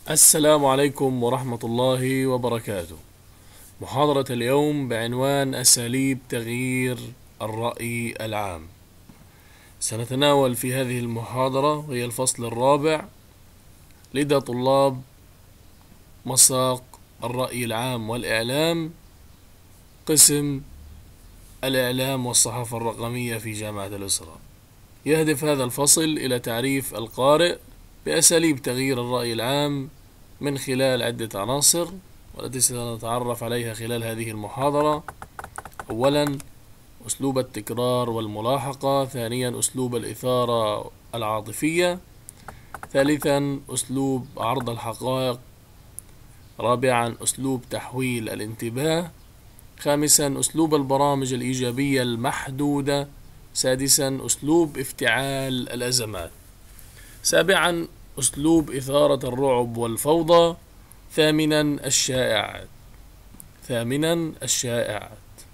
السلام عليكم ورحمة الله وبركاته. محاضرة اليوم بعنوان أساليب تغيير الرأي العام. سنتناول في هذه المحاضرة وهي الفصل الرابع لدى طلاب مساق الرأي العام والإعلام، قسم الإعلام والصحافة الرقمية في جامعة الإسراء. يهدف هذا الفصل إلى تعريف القارئ بأساليب تغيير الرأي العام من خلال عدة عناصر، والتي سنتعرف عليها خلال هذه المحاضرة. أولا، أسلوب التكرار والملاحقة. ثانيا، أسلوب الإثارة العاطفية. ثالثا، أسلوب عرض الحقائق. رابعا، أسلوب تحويل الانتباه. خامسا، أسلوب البرامج الإيجابية المحدودة. سادسا، أسلوب افتعال الأزمات. سابعا، أسلوب إثارة الرعب والفوضى. ثامنا، الشائعات.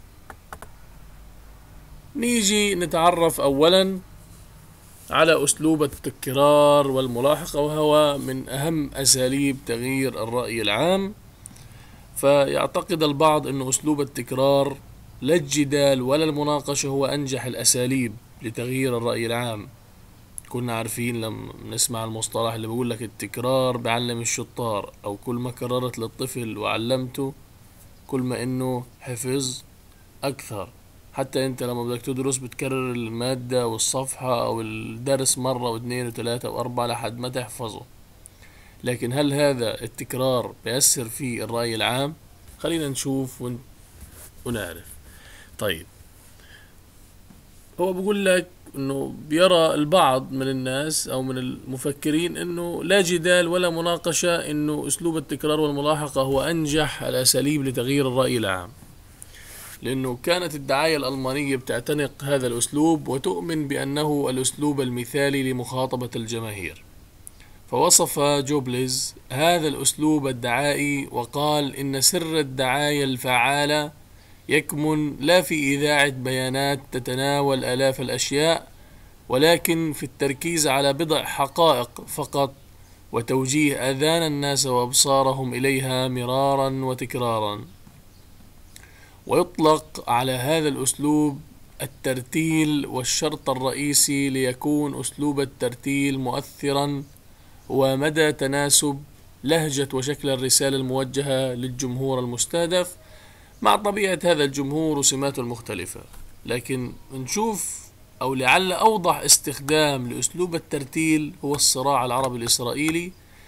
نيجي نتعرف أولا على أسلوب التكرار والملاحقة، وهو من أهم أساليب تغيير الرأي العام. فيعتقد البعض أن أسلوب التكرار لا الجدال ولا المناقشة هو أنجح الأساليب لتغيير الرأي العام. كنا عارفين لما نسمع المصطلح اللي بيقول لك التكرار بعلم الشطار، أو كل ما كررت للطفل وعلمته كل ما إنه حفظ أكثر. حتى أنت لما بدك تدرس بتكرر المادة والصفحة أو الدرس مرة واثنين وثلاثة وأربعة لحد ما تحفظه. لكن هل هذا التكرار بيأثر في الرأي العام؟ خلينا نشوف ونعرف. طيب، هو بيقول لك انه بيرى البعض من الناس او من المفكرين انه لا جدال ولا مناقشة، انه اسلوب التكرار والملاحقة هو انجح الاساليب لتغيير الرأي العام، لانه كانت الدعاية الالمانية بتعتنق هذا الاسلوب وتؤمن بانه الاسلوب المثالي لمخاطبة الجماهير. فوصف جوبلز هذا الاسلوب الدعائي وقال ان سر الدعاية الفعالة يكمن لا في إذاعة بيانات تتناول آلاف الأشياء، ولكن في التركيز على بضع حقائق فقط، وتوجيه آذان الناس وأبصارهم إليها مرارا وتكرارا. ويطلق على هذا الأسلوب الترتيل، والشرط الرئيسي ليكون أسلوب الترتيل مؤثرا هو مدى تناسب لهجة وشكل الرسالة الموجهة للجمهور المستهدف مع طبيعة هذا الجمهور وسماته المختلفة. لكن نشوف أو لعل أوضح استخدام لأسلوب الترتيل هو الصراع العربي الإسرائيلي.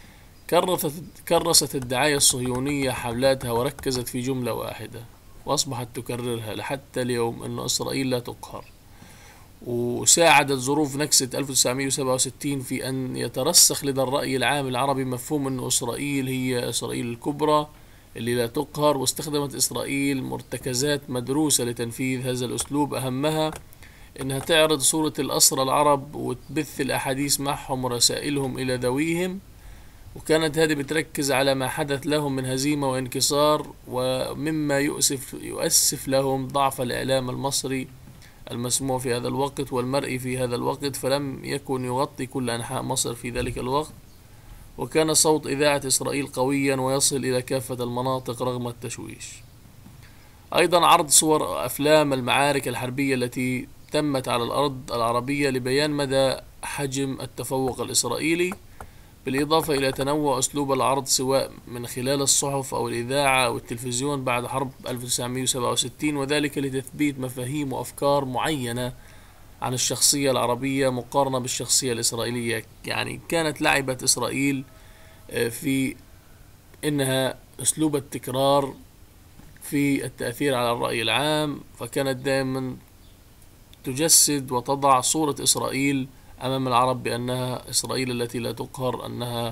كرست الدعاية الصهيونية حملاتها وركزت في جملة واحدة، وأصبحت تكررها لحتى اليوم أن إسرائيل لا تقهر. وساعدت ظروف نكسة 1967 في أن يترسخ لدى الرأي العام العربي مفهوم أن إسرائيل هي إسرائيل الكبرى اللي لا تقهر. واستخدمت إسرائيل مرتكزات مدروسة لتنفيذ هذا الأسلوب، أهمها أنها تعرض صورة الأسرى العرب وتبث الأحاديث معهم ورسائلهم إلى ذويهم، وكانت هذه بتركز على ما حدث لهم من هزيمة وانكسار، ومما يؤسف لهم ضعف الإعلام المصري المسموع في هذا الوقت والمرئي في هذا الوقت، فلم يكن يغطي كل أنحاء مصر في ذلك الوقت. وكان صوت إذاعة إسرائيل قويا ويصل إلى كافة المناطق رغم التشويش. أيضا عرض صور أفلام المعارك الحربية التي تمت على الأرض العربية لبيان مدى حجم التفوق الإسرائيلي، بالإضافة إلى تنوع أسلوب العرض سواء من خلال الصحف أو الإذاعة أو التلفزيون بعد حرب 1967، وذلك لتثبيت مفاهيم وأفكار معينة عن الشخصية العربية مقارنة بالشخصية الإسرائيلية. يعني كانت لعبة إسرائيل في إنها أسلوب التكرار في التأثير على الرأي العام، فكانت دائما تجسد وتضع صورة إسرائيل أمام العرب بأنها إسرائيل التي لا تقهر،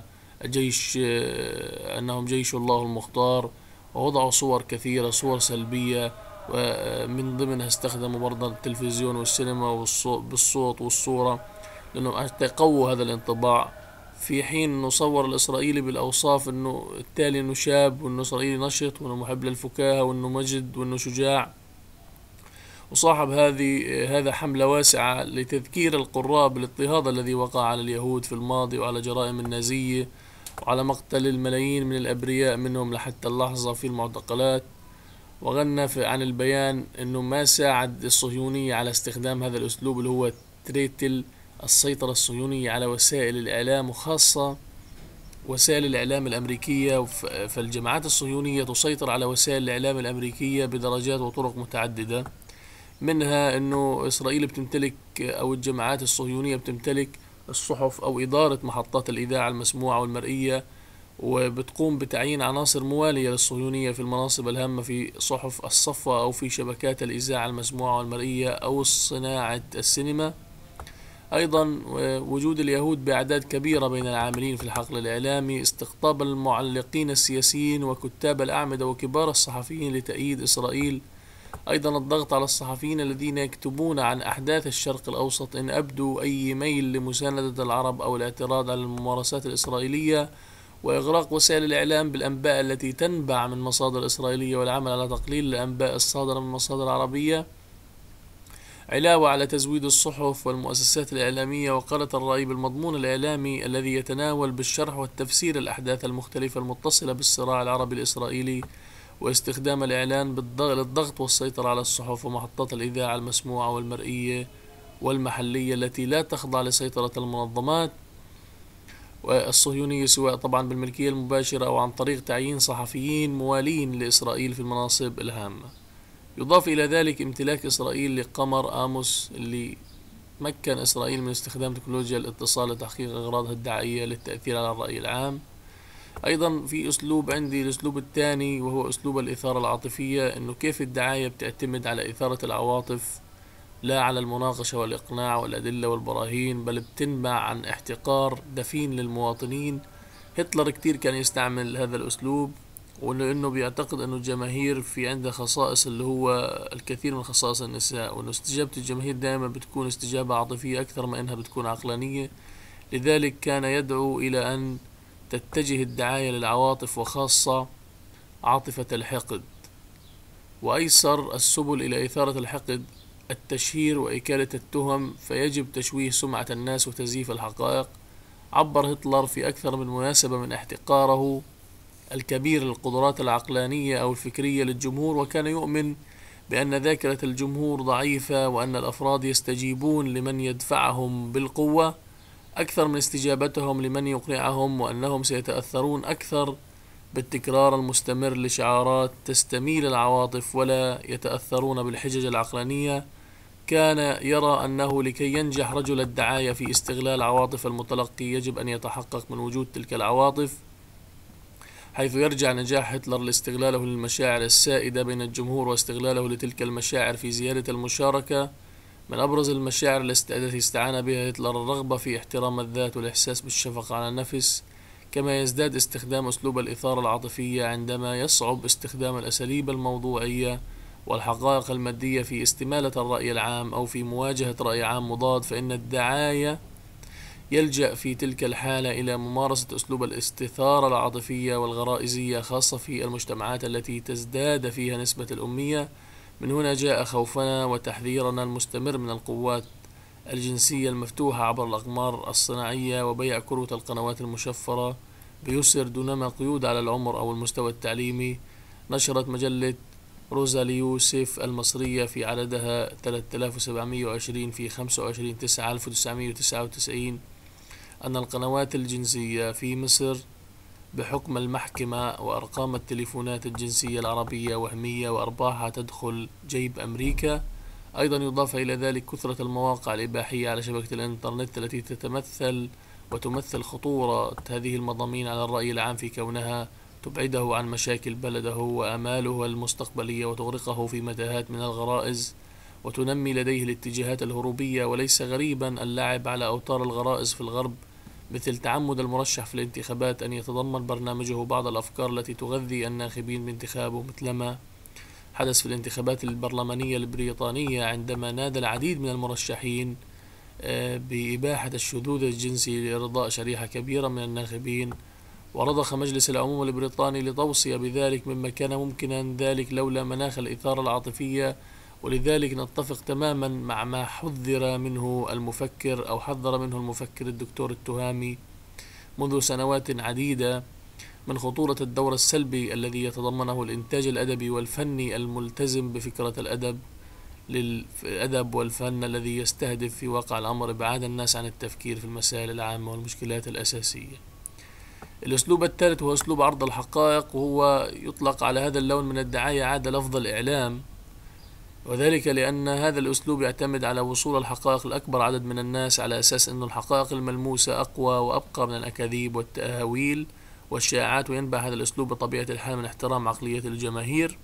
أنهم جيش الله المختار. ووضعوا صور كثيرة، صور سلبية، ومن ضمنها استخدموا برضه التلفزيون والسينما بالصوت والصورة لأنهم يقووا هذا الانطباع، في حين نصور الإسرائيلي بالأوصاف أنه التالي أنه شاب، وأنه إسرائيلي نشط، وأنه محب للفكاهة، وأنه مجد، وأنه شجاع. وصاحب هذا حملة واسعة لتذكير القراء بالاضطهاد الذي وقع على اليهود في الماضي وعلى جرائم النازية وعلى مقتل الملايين من الأبرياء منهم لحتى اللحظة في المعتقلات. وغنى عن البيان أنه ما ساعد الصهيونية على استخدام هذا الأسلوب اللي هو تريتل السيطرة الصهيونية على وسائل الإعلام، وخاصة وسائل الإعلام الأمريكية. فالجماعات الصهيونية تسيطر على وسائل الإعلام الأمريكية بدرجات وطرق متعددة، منها أنه إسرائيل بتمتلك أو الجماعات الصهيونية بتمتلك الصحف أو إدارة محطات الإذاعة المسموعة والمرئية، وبتقوم بتعيين عناصر موالية للصهيونية في المناصب الهامة في صحف الصفة أو في شبكات الإذاعة المسموعة والمرئية أو صناعة السينما. أيضا وجود اليهود بأعداد كبيرة بين العاملين في الحقل الإعلامي، استقطاب المعلقين السياسيين وكتاب الأعمدة وكبار الصحفيين لتأييد إسرائيل. أيضا الضغط على الصحفيين الذين يكتبون عن أحداث الشرق الأوسط إن أبدوا أي ميل لمساندة العرب أو الاعتراض على الممارسات الإسرائيلية، وإغراق وسائل الإعلام بالأنباء التي تنبع من مصادر إسرائيلية والعمل على تقليل الأنباء الصادرة من مصادر عربية، علاوة على تزويد الصحف والمؤسسات الإعلامية وقالة الرأي بالمضمون الإعلامي الذي يتناول بالشرح والتفسير الأحداث المختلفة المتصلة بالصراع العربي الإسرائيلي، واستخدام الإعلان للضغط والسيطرة على الصحف ومحطات الإذاعة المسموعة والمرئية والمحلية التي لا تخضع لسيطرة المنظمات والصهيونية، سواء طبعا بالملكية المباشرة أو عن طريق تعيين صحفيين موالين لإسرائيل في المناصب الهامة. يضاف إلى ذلك امتلاك إسرائيل لقمر آموس اللي مكن إسرائيل من استخدام تكنولوجيا الاتصال لتحقيق أغراضها الدعائية للتأثير على الرأي العام. أيضا في أسلوب عندي، الأسلوب الثاني وهو أسلوب الإثارة العاطفية، إنه كيف الدعاية بتعتمد على إثارة العواطف لا على المناقشة والإقناع والأدلة والبراهين، بل بتنبع عن احتقار دفين للمواطنين. هتلر كتير كان يستعمل هذا الأسلوب، وإنه بيعتقد إنه الجماهير في عندها خصائص اللي هو الكثير من خصائص النساء، وإنه استجابة الجماهير دائما بتكون استجابة عاطفية أكثر ما إنها بتكون عقلانية. لذلك كان يدعو إلى أن تتجه الدعاية للعواطف وخاصة عاطفة الحقد، وأيسر السبل إلى إثارة الحقد التشهير وإكالة التهم، فيجب تشويه سمعة الناس وتزييف الحقائق. عبر هتلر في أكثر من مناسبة من احتقاره الكبير للقدرات العقلانية أو الفكرية للجمهور، وكان يؤمن بأن ذاكرة الجمهور ضعيفة، وأن الأفراد يستجيبون لمن يدفعهم بالقوة أكثر من استجابتهم لمن يقنعهم، وأنهم سيتأثرون أكثر بالتكرار المستمر لشعارات تستميل العواطف ولا يتأثرون بالحجج العقلانية. كان يرى أنه لكي ينجح رجل الدعاية في استغلال عواطف المتلقي يجب أن يتحقق من وجود تلك العواطف، حيث يرجع نجاح هتلر لاستغلاله للمشاعر السائدة بين الجمهور واستغلاله لتلك المشاعر في زيادة المشاركة. من أبرز المشاعر التي استعان بها هتلر الرغبة في احترام الذات والإحساس بالشفقة على النفس، كما يزداد استخدام أسلوب الإثارة العاطفية عندما يصعب استخدام الأساليب الموضوعية والحقائق المادية في استمالة الرأي العام أو في مواجهة رأي عام مضاد، فإن الدعاية يلجأ في تلك الحالة إلى ممارسة أسلوب الاستثارة العاطفية والغرائزية، خاصة في المجتمعات التي تزداد فيها نسبة الأمية. من هنا جاء خوفنا وتحذيرنا المستمر من القوات الجنسية المفتوحة عبر الأقمار الصناعية وبيع كروت القنوات المشفرة بيسر دونما قيود على العمر أو المستوى التعليمي. نشرت مجلة روزالي يوسف المصرية في عددها 3720 في 25/9/1999 أن القنوات الجنسية في مصر بحكم المحكمة وأرقام التليفونات الجنسية العربية وهمية وأرباحها تدخل جيب أمريكا. أيضا يضاف إلى ذلك كثرة المواقع الإباحية على شبكة الإنترنت التي تمثل خطورة هذه المضامين على الرأي العام في كونها تبعده عن مشاكل بلده وآماله المستقبلية وتغرقه في متاهات من الغرائز وتنمي لديه الاتجاهات الهروبية. وليس غريبا اللعب على أوتار الغرائز في الغرب، مثل تعمد المرشح في الانتخابات أن يتضمن برنامجه بعض الأفكار التي تغذي الناخبين بانتخابه، مثلما حدث في الانتخابات البرلمانية البريطانية عندما نادى العديد من المرشحين بإباحة الشذوذ الجنسي لإرضاء شريحة كبيرة من الناخبين، ورضخ مجلس العموم البريطاني لتوصية بذلك، مما كان ممكنا ذلك لولا مناخ الإثارة العاطفية. ولذلك نتفق تماما مع ما حذر منه المفكر الدكتور التهامي منذ سنوات عديدة من خطورة الدور السلبي الذي يتضمنه الإنتاج الأدبي والفني الملتزم بفكرة الأدب والفن الذي يستهدف في واقع الأمر إبعاد الناس عن التفكير في المسائل العامة والمشكلات الأساسية. الأسلوب الثالث هو أسلوب عرض الحقائق، وهو يطلق على هذا اللون من الدعاية عادة لفظ الإعلام، وذلك لأن هذا الأسلوب يعتمد على وصول الحقائق لأكبر عدد من الناس على أساس أن الحقائق الملموسة أقوى وأبقى من الأكاذيب والتأهويل والشائعات، وينبع هذا الأسلوب بطبيعة الحال من احترام عقلية الجماهير.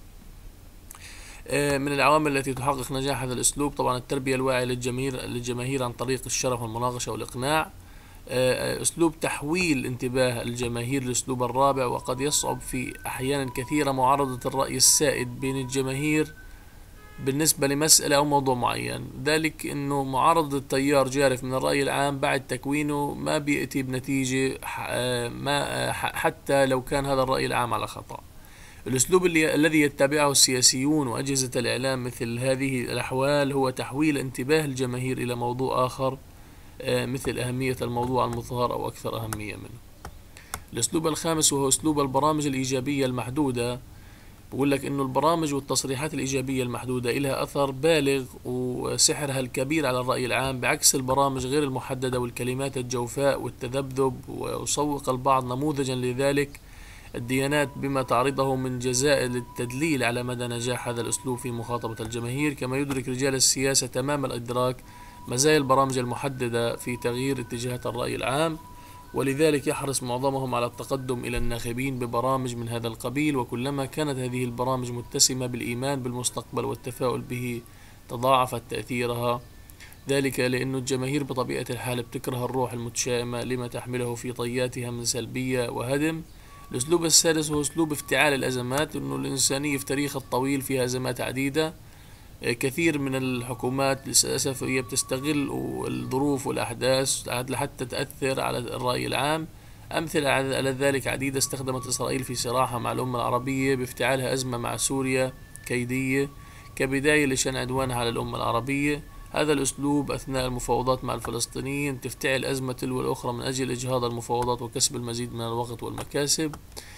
من العوامل التي تحقق نجاح هذا الأسلوب طبعا التربية الواعية للجماهير عن طريق الشرح والمناقشة والإقناع. أسلوب تحويل انتباه الجماهير للأسلوب الرابع، وقد يصعب في أحيانا كثيرة معارضة الرأي السائد بين الجماهير بالنسبة لمسألة أو موضوع معين، ذلك أنه معارضة التيار جارف من الرأي العام بعد تكوينه ما بيأتي بنتيجة حتى لو كان هذا الرأي العام على خطأ. الأسلوب الذي يتبعه السياسيون وأجهزة الإعلام مثل هذه الأحوال هو تحويل انتباه الجماهير إلى موضوع آخر، مثل أهمية الموضوع المظهر أو أكثر أهمية منه. الأسلوب الخامس وهو أسلوب البرامج الإيجابية المحدودة. بقول لك إنه البرامج والتصريحات الإيجابية المحدودة إلها أثر بالغ وسحرها الكبير على الرأي العام، بعكس البرامج غير المحددة والكلمات الجوفاء والتذبذب. ويسوق البعض نموذجا لذلك الديانات بما تعرضه من جزائر للتدليل على مدى نجاح هذا الأسلوب في مخاطبة الجماهير. كما يدرك رجال السياسة تمام الإدراك مزايا البرامج المحددة في تغيير اتجاهات الرأي العام، ولذلك يحرص معظمهم على التقدم إلى الناخبين ببرامج من هذا القبيل. وكلما كانت هذه البرامج متسمة بالإيمان بالمستقبل والتفاؤل به تضاعفت تأثيرها، ذلك لأن الجماهير بطبيعة الحال بتكره الروح المتشائمة لما تحمله في طياتها من سلبية وهدم. الأسلوب السادس هو أسلوب افتعال الأزمات، أنه الإنسانية في تاريخ الطويل فيها أزمات عديدة. كثير من الحكومات للأسف هي بتستغل الظروف والأحداث لحتى تأثر على الرأي العام. أمثلة على ذلك عديدة استخدمت إسرائيل في صراعها مع الأمة العربية بافتعالها أزمة مع سوريا كيدية كبداية لشن عدوانها على الأمة العربية. هذا الأسلوب أثناء المفاوضات مع الفلسطينيين تفتعل أزمة تلو الأخرى من أجل إجهاض المفاوضات وكسب المزيد من الوقت والمكاسب.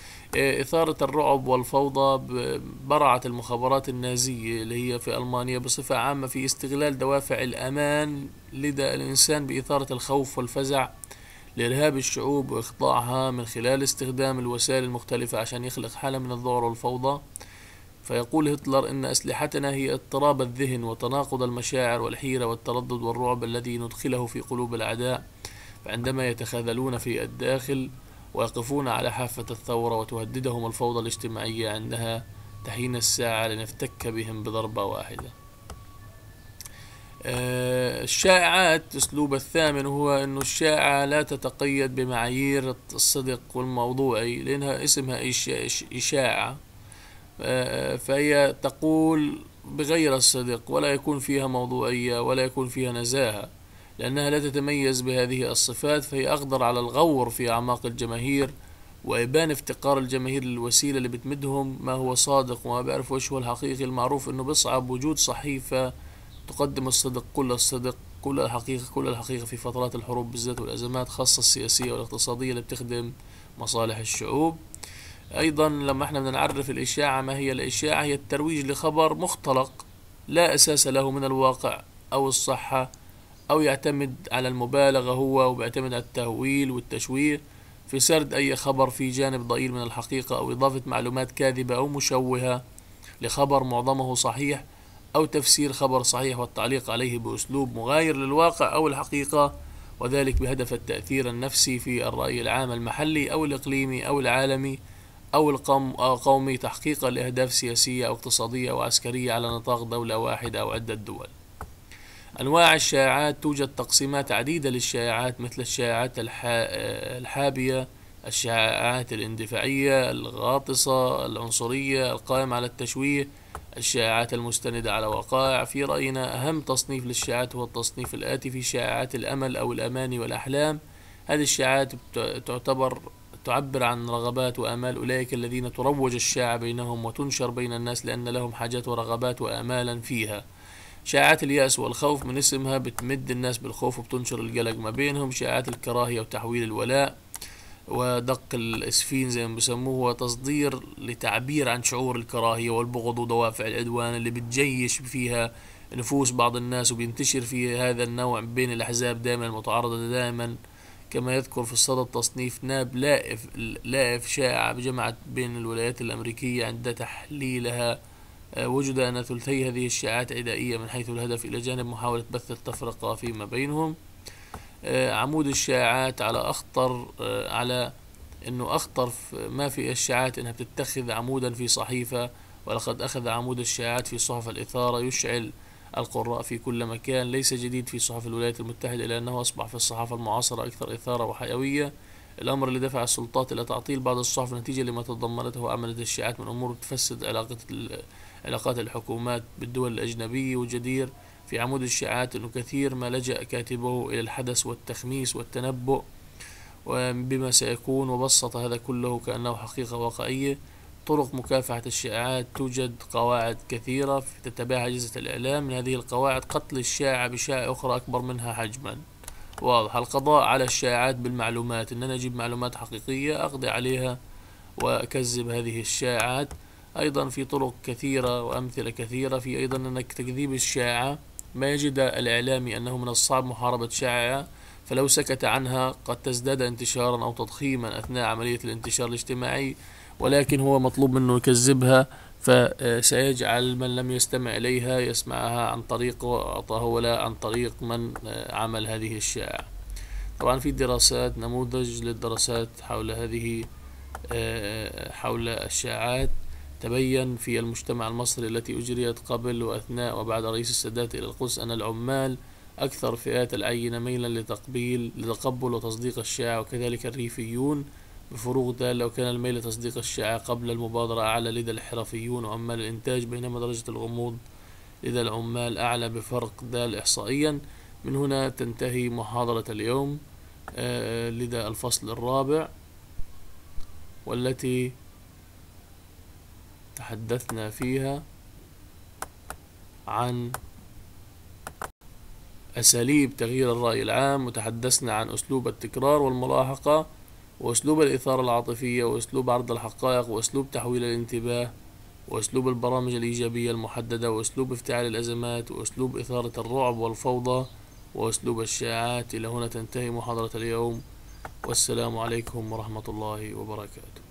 إثارة الرعب والفوضى برعت المخابرات النازية اللي هي في ألمانيا بصفة عامة في استغلال دوافع الأمان لدى الإنسان بإثارة الخوف والفزع لإرهاب الشعوب وإخضاعها من خلال استخدام الوسائل المختلفة عشان يخلق حالة من الذعر والفوضى. فيقول هتلر إن أسلحتنا هي اضطراب الذهن وتناقض المشاعر والحيرة والتردد والرعب الذي ندخله في قلوب الأعداء فعندما يتخاذلون في الداخل ويقفون على حافة الثورة وتهددهم الفوضى الاجتماعية عندها تحين الساعة لنفتك بهم بضربة واحدة. الشائعات أسلوب الثامن هو أن الشائعة لا تتقيد بمعايير الصدق والموضوعي لأنها اسمها إشاعة، فهي تقول بغير الصدق ولا يكون فيها موضوعية ولا يكون فيها نزاهة، لأنها لا تتميز بهذه الصفات، فهي أقدر على الغور في أعماق الجماهير وإبان افتقار الجماهير للوسيلة اللي بتمدهم ما هو صادق وما بيعرف وش هو الحقيقي. المعروف أنه بصعب وجود صحيفة تقدم الصدق كل الحقيقة في فترات الحروب بالذات والأزمات خاصة السياسية والاقتصادية اللي بتخدم مصالح الشعوب. أيضا لما احنا بدنا نعرف الإشاعة، ما هي الإشاعة؟ هي الترويج لخبر مختلق لا أساس له من الواقع أو الصحة، أو يعتمد على المبالغة هو وبيعتمد على التهويل والتشويه في سرد أي خبر في جانب ضئيل من الحقيقة، أو إضافة معلومات كاذبة أو مشوهة لخبر معظمه صحيح، أو تفسير خبر صحيح والتعليق عليه بأسلوب مغاير للواقع أو الحقيقة، وذلك بهدف التأثير النفسي في الرأي العام المحلي أو الإقليمي أو العالمي أو القومي تحقيقا لأهداف سياسية أو اقتصادية أو عسكرية على نطاق دولة واحدة أو عدة دول. أنواع الشائعات: توجد تقسيمات عديدة للشائعات مثل الشائعات الحابية، الشائعات الاندفاعية، الغاطسة، العنصرية، القائمة على التشويه، الشائعات المستندة على وقائع. في رأينا أهم تصنيف للشائعات هو التصنيف الآتي: في شائعات الأمل أو الأماني والأحلام. هذه الشائعات تعبر عن رغبات وآمال أولئك الذين تروج الشائعة بينهم وتنشر بين الناس لأن لهم حاجات ورغبات وآمالا فيها. شائعات اليأس والخوف من اسمها بتمد الناس بالخوف وبتنشر القلق ما بينهم. شائعات الكراهية وتحويل الولاء. ودق الإسفين زي ما بسموه، هو تصدير لتعبير عن شعور الكراهية والبغض ودوافع العدوان اللي بتجيش فيها نفوس بعض الناس، وبينتشر فيها هذا النوع بين الأحزاب دائما المتعارضة دائما. كما يذكر في الصدى التصنيف ناب لائف شائع جمعت بين الولايات الأمريكية عند تحليلها، وجد أن ثلثي هذه الشائعات عدائية من حيث الهدف، إلى جانب محاولة بث التفرقة فيما بينهم. عمود الشائعات على أخطر على أنه أخطر ما في الشائعات أنها بتتخذ عمودا في صحيفة، ولقد أخذ عمود الشائعات في صحف الإثارة يشعل القراء في كل مكان. ليس جديد في صحف الولايات المتحدة، إلا أنه أصبح في الصحافة المعاصرة أكثر إثارة وحيوية، الأمر اللي دفع السلطات إلى تعطيل بعض الصحف نتيجة لما تضمنته عملت الشائعات من أمور تفسد علاقات الحكومات بالدول الأجنبية. وجدير في عمود الشائعات أنه كثير ما لجأ كاتبه إلى الحدث والتخميس والتنبؤ بما سيكون، وبسط هذا كله كأنه حقيقة واقعية. طرق مكافحة الشائعات: توجد قواعد كثيرة تتبعها أجهزة الإعلام. من هذه القواعد قتل الشائعة بشائعة أخرى أكبر منها حجما. واضح. القضاء على الشائعات بالمعلومات، إن أنا أجيب معلومات حقيقية أقضي عليها وأكذب هذه الشائعات. أيضا في طرق كثيرة وأمثلة كثيرة. في أيضا أنك تكذيب الشائعة، ما يجد الإعلامي أنه من الصعب محاربة شائعة، فلو سكت عنها قد تزداد انتشارا أو تضخيما أثناء عملية الانتشار الاجتماعي، ولكن هو مطلوب منه يكذبها، فسيجعل من لم يستمع إليها يسمعها عن طريق وأعطاه ولا عن طريق من عمل هذه الشائعة. طبعا في دراسات، نموذج للدراسات حول هذه حول الشائعات تبين في المجتمع المصري التي أجريت قبل وأثناء وبعد رئيس السادات إلى القدس أن العمال أكثر فئات العينة ميلا لتقبل وتصديق الشائعة، وكذلك الريفيون، بفروق دالة. وكان الميل لتصديق الشائعة قبل المبادرة أعلى لدى الحرفيون وعمال الإنتاج، بينما درجة الغموض لدى العمال أعلى بفرق دال إحصائيا. من هنا تنتهي محاضرة اليوم لدى الفصل الرابع، والتي تحدثنا فيها عن أساليب تغيير الرأي العام، وتحدثنا عن أسلوب التكرار والملاحقة، وأسلوب الإثارة العاطفية، وأسلوب عرض الحقائق، وأسلوب تحويل الانتباه، وأسلوب البرامج الإيجابية المحددة، وأسلوب افتعال الأزمات، وأسلوب إثارة الرعب والفوضى، وأسلوب الشائعات. إلى هنا تنتهي محاضرة اليوم، والسلام عليكم ورحمة الله وبركاته.